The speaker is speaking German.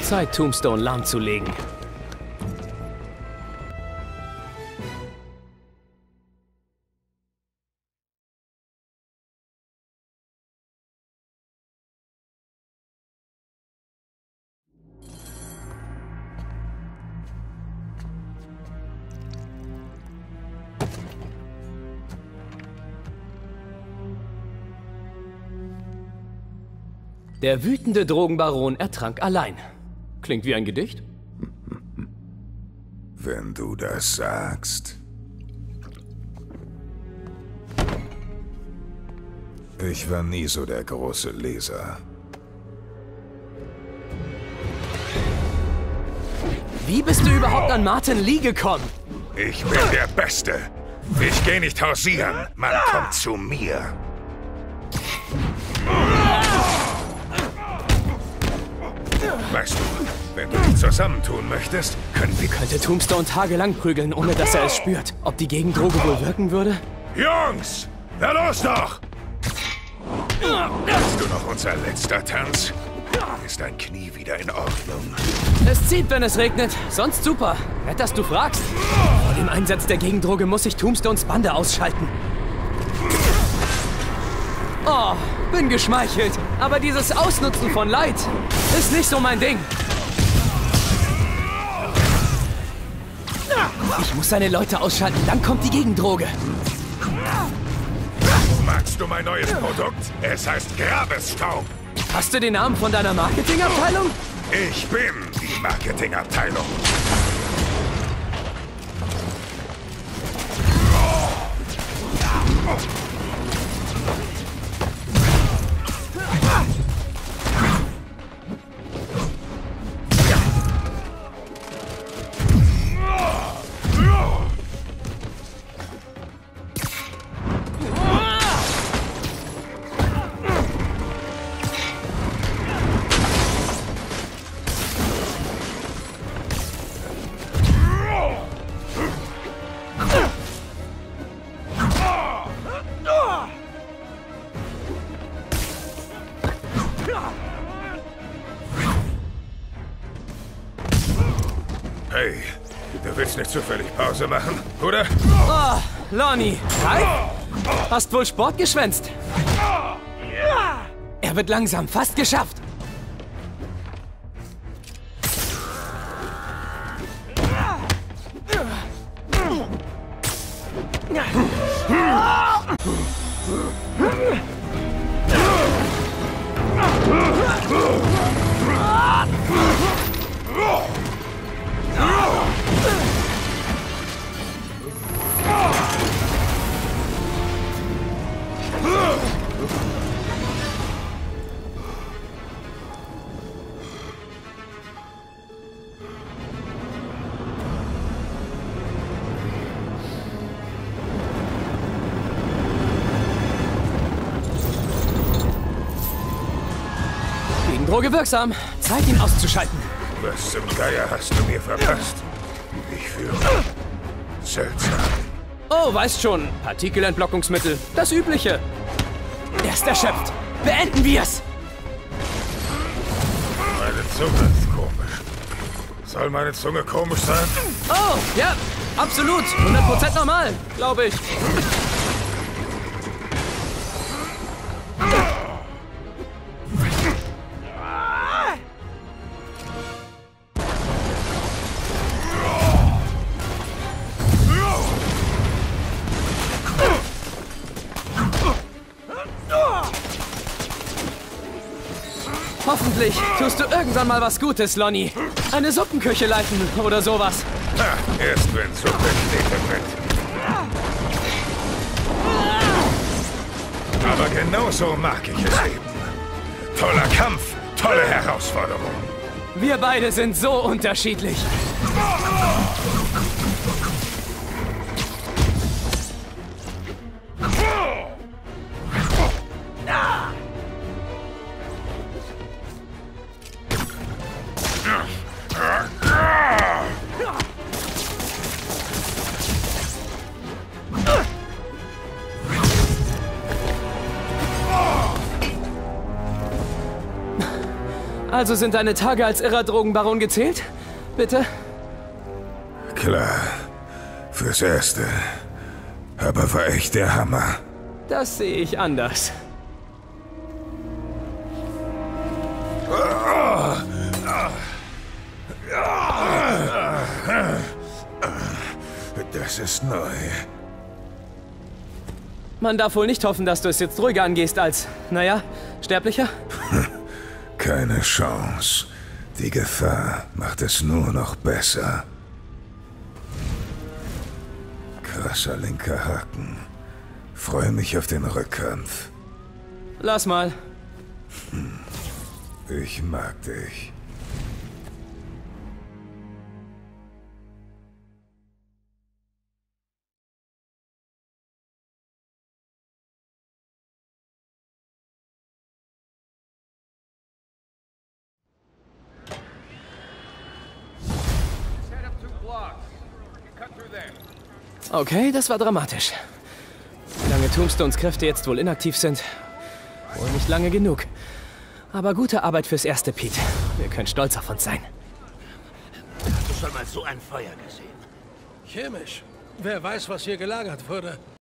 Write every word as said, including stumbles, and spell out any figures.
Zeit, Tombstone lahmzulegen. Der wütende Drogenbaron ertrank allein. Klingt wie ein Gedicht? Wenn du das sagst. Ich war nie so der große Leser. Wie bist du überhaupt an Martin Lee gekommen? Ich bin der Beste. Ich gehe nicht hausieren. Man kommt zu mir. Weißt du, wenn du dich zusammentun möchtest, können wir... Könnte Tombstone tagelang prügeln, ohne dass er es spürt. Ob die Gegendroge wohl wirken würde? Jungs! Na los doch! Bist du noch unser letzter Tanz? Ist dein Knie wieder in Ordnung? Es zieht, wenn es regnet. Sonst super. Nett, dass du fragst. Vor dem Einsatz der Gegendroge muss ich Tombstones Bande ausschalten. Oh, bin geschmeichelt. Aber dieses Ausnutzen von Leid ist nicht so mein Ding. Ich muss seine Leute ausschalten, dann kommt die Gegendroge. Magst du mein neues Produkt? Es heißt Grabesstaub. Hast du den Namen von deiner Marketingabteilung? Ich bin die Marketingabteilung. Hey, du willst nicht zufällig Pause machen, oder? Oh, Lonnie, Kai? Hast wohl Sport geschwänzt? Er wird langsam, fast geschafft. Droge wirksam. Zeit, ihn auszuschalten. Was zum Geier hast du mir verpasst? Ich fühle seltsam. Oh, weißt schon. Partikelentblockungsmittel. Das Übliche. Er ist erschöpft. Beenden wir's! Meine Zunge ist komisch. Soll meine Zunge komisch sein? Oh, ja. Absolut. hundert Prozent normal, glaube ich. Hoffentlich tust du irgendwann mal was Gutes, Lonnie. Eine Suppenküche leiten oder sowas. Ha, erst wenn Suppe Knete bringt. Aber genau so mag ich es eben. Toller Kampf, tolle Herausforderung. Wir beide sind so unterschiedlich. Also sind deine Tage als irrer Drogenbaron gezählt? Bitte? Klar. Fürs Erste. Aber war echt der Hammer. Das sehe ich anders. Das ist neu. Man darf wohl nicht hoffen, dass du es jetzt ruhiger angehst als, naja, Sterblicher? Keine Chance. Die Gefahr macht es nur noch besser. Krasser linker Haken. Freue mich auf den Rückkampf. Lass mal. Hm. Ich mag dich. Okay, das war dramatisch. Solange Tombstones Kräfte jetzt wohl inaktiv sind, wohl nicht lange genug. Aber gute Arbeit fürs Erste, Pete. Wir können stolz auf uns sein. Hast du schon mal so ein Feuer gesehen? Chemisch. Wer weiß, was hier gelagert wurde.